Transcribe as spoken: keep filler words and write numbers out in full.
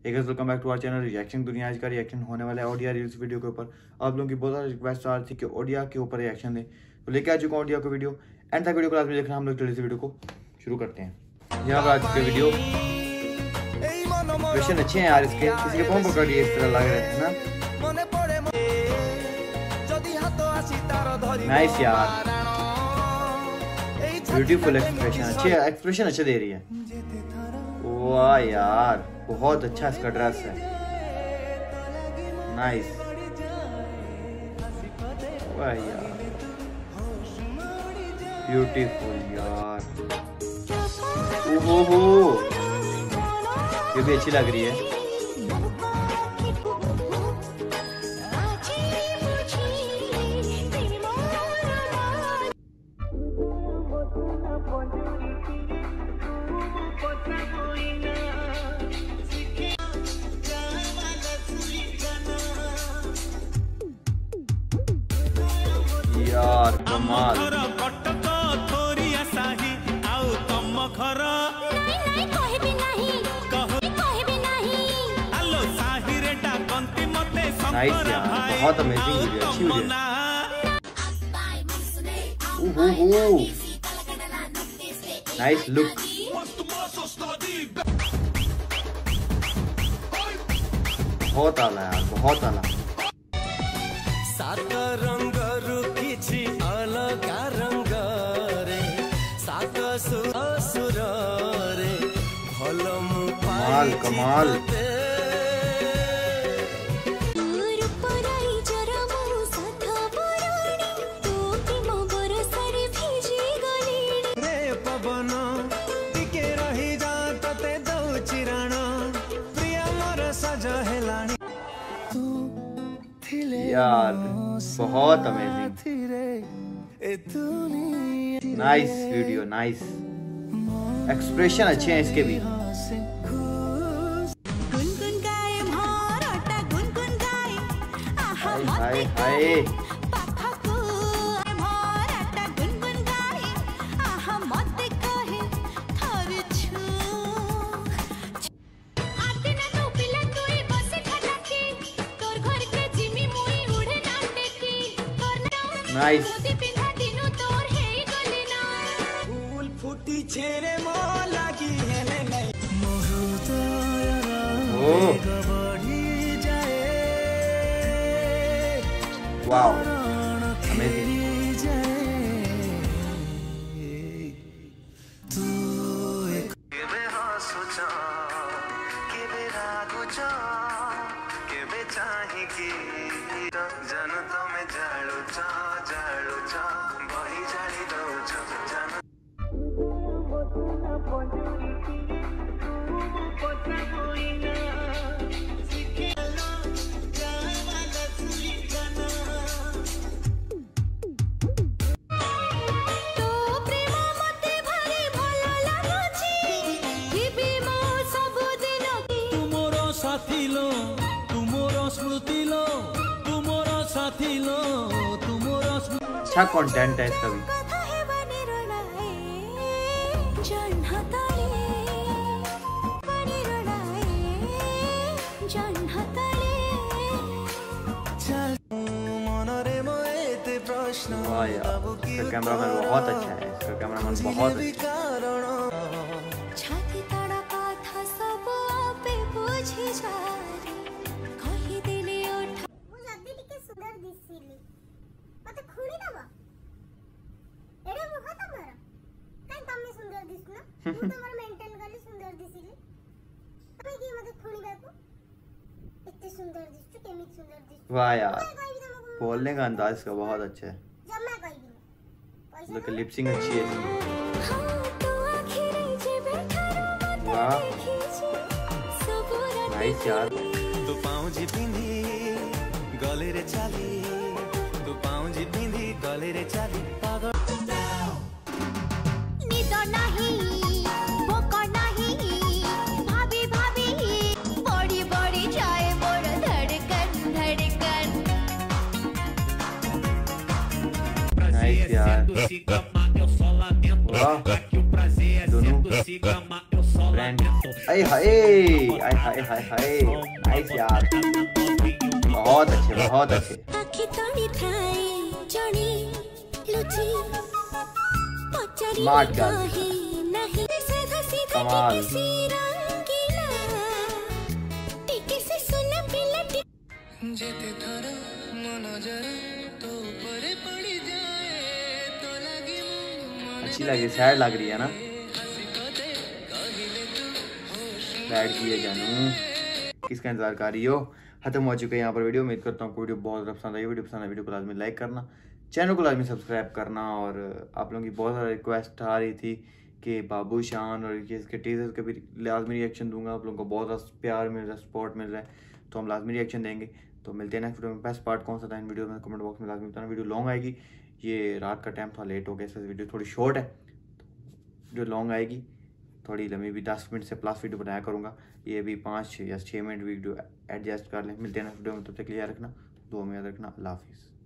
एक welcome back to our channel reaction दुनिया। आज का रिएक्शन होने वाला है ओडिया रील्स वीडियो के ऊपर। आप लोगों की बहुत सारी रिक्वेस्ट आ रही थी कि ओडिया के ऊपर रिएक्शन दें, तो लेके आ चुका हूँ ओडिया को वीडियो। एंड तक वीडियो को लास्ट में देखना। हम लोग जल्दी से वीडियो को शुरू करते हैं। यहाँ पर आज के वीडियो क्वेश्चन अच्छे हैं यार, इसके किसी के कौन पकड़ लिए इस तरह लग रहे थे ना। नाइस यार, ब्यूटीफुल एक्सप्रेशन, अच्छे एक्सप्रेशन अच्छे दे रही है। वाह यार, बहुत अच्छा इसका ड्रेस है, नाइस। वाह यार, ब्यूटीफुल यार। ओहो, ये भी अच्छी लग रही है। यार कमाल। नाइस यार, बहुत अमेजिंग वीडियो, अच्छी वीडियो। Nice look. बहुत आला यार, बहुत आला। सात रंग रुखिछि अलगा रंग रे, सात सुर रे, भलमु कमाल कमाल। यार बहुत amazing, nice video, nice expression अच्छे हैं इसके भी। हाय हाय, नाइस। Wow, amazing. साथी लो तुमरो स्मृति लो, तुमरो साथी लो तुमरो स्मृति। अच्छा कंटेंट है इसका भी। वाह यार, इसका कैमरामैन बहुत अच्छा है, इसका कैमरामैन बहुत अच्छा है। वाह यार, बोलने का अंदाज इसका बहुत अच्छा है, लिपसिंग अच्छी है इसकी। वाह नाइस यार। तू पाउजी पिंधी गले रे चाली, तू पाउजी पिंधी गले रे चाली। पागल निद नहीं भोक नहीं, भाभी भाभी बड़ी बड़ी जाए मोर धड़कन धड़कन। नाइस यार। वाह दोनों ब्रांड। आए हाय आए हाय हाय हाय नाइस यार, बहुत अच्छे बहुत अच्छे। स्मार्ट गर्ल, कमाल। अच्छी लग रही, सैड लग रही है ना, बैठ की है जानू, किसका इंतजार कर रही हो। खत्म हो चुका है यहाँ पर वीडियो। उम्मीद करता हूँ वीडियो बहुत ज़्यादा पसंद आई। वीडियो पसंद आई वीडियो को लाजमी लाइक करना, चैनल को लाजमी सब्सक्राइब करना। और आप लोगों की बहुत ज़्यादा रिक्वेस्ट आ रही थी कि बाबू शान और इसके टीजर्स के भी लाजमी रिएक्शन दूंगा। आप लोगों को बहुत ज़्यादा प्यार मिल रहा है, सपोर्ट मिल रहा है, तो हम लाजमी रिएक्शन देंगे। तो मिलते हैं नेक्स्ट वीडियो में। बेस्ट पार्ट कौन सा था इन वीडियो में कमेंट बॉक्स में लाजमी बताना। वीडियो लॉन्ग आएगी, ये रात का टाइम था, लेट हो गया, इस वीडियो थोड़ी शॉर्ट है, जो लॉन्ग आएगी थोड़ी लंबी भी, दस मिनट से प्लस वीडियो बनाया करूँगा। ये भी पाँच या छः मिनट वीडियो एडजस्ट कर लें। मिलते हैं नेक्स्ट वीडियो में, तब तक याद रखना, दुआ में याद रखना। अल्लाह हाफिज़।